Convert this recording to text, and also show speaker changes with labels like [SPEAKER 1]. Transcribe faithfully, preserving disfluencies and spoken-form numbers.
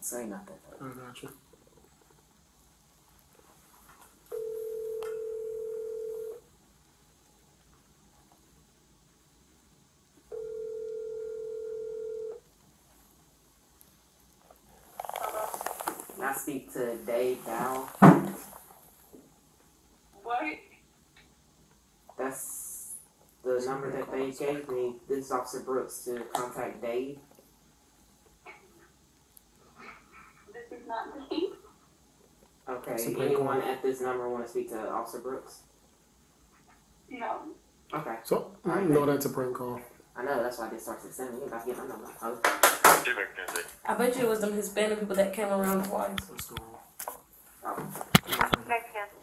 [SPEAKER 1] say nothing.
[SPEAKER 2] I got you.
[SPEAKER 1] Can I speak to Dave Dow?
[SPEAKER 3] What?
[SPEAKER 1] That's the number that they gave me. This is Officer Brooks to contact Dave.
[SPEAKER 3] This is not me.
[SPEAKER 1] Okay. Anyone at this number want to speak to Officer Brooks?
[SPEAKER 3] No.
[SPEAKER 1] Okay.
[SPEAKER 2] So, I know that's a prank call.
[SPEAKER 1] I know, that's why I did start at seven. You about to get my number. Oh.
[SPEAKER 4] I bet you it was them Hispanic people that came around twice.
[SPEAKER 2] What's going on?
[SPEAKER 1] Oh.
[SPEAKER 3] Next